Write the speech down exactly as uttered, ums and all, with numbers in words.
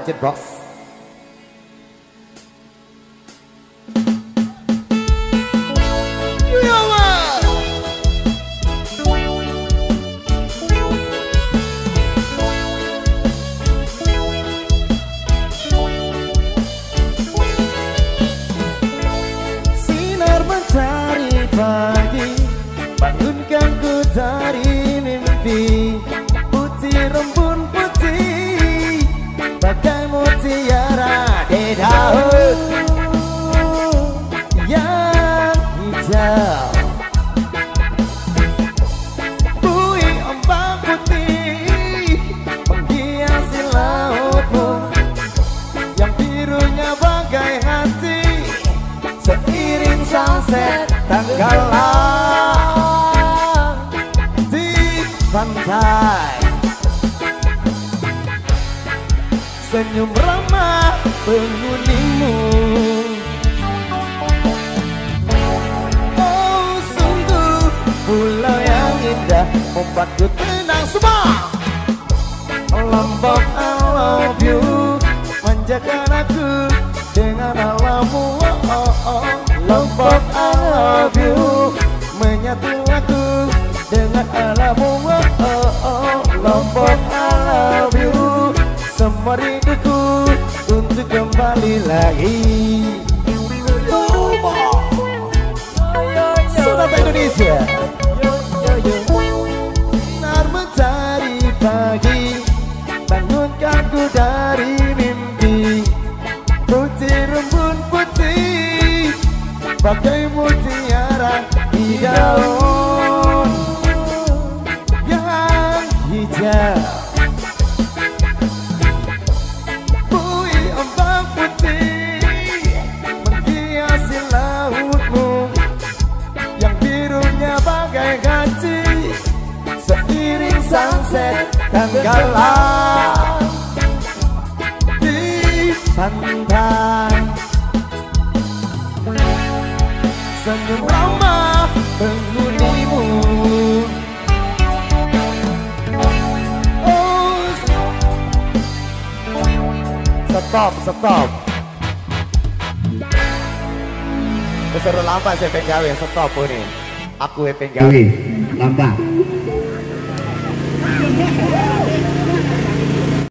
lanjut bos. Sinar mencari pagi, bangunkan ku dari mimpi. Putih rembun putih, bagai mutiara di daun yang hijau. Bui ombak putih menghiasi lautmu, yang birunya bagai hati. Seiring sunset tenggelam di pantai. Senyum ramah penghunimu, oh sungguh pulau yang indah membuatku tenang semua. Lombok I love you, manjakan aku dengan alammu. Oh, oh, oh. Lombok I love you, menyatu aku dengan alammu. Oh, oh, oh. Lombok I love you, semua rinduku untuk kembali lagi. Sudah Indonesia. Sinar mencari pagi, bangunkan ku dari mimpi. Putih rembun putih, bagai mutiara di daun yang hijau. Bui ombak putih menghiasi lautmu, yang birunya bagai kaci. Seiring sunset tenggelam di pantai. Senyum ramah penghunimu, oh Stop, stop. Keseru lambat saya penggawe, stop ini. Aku yang penggawe. Lambat.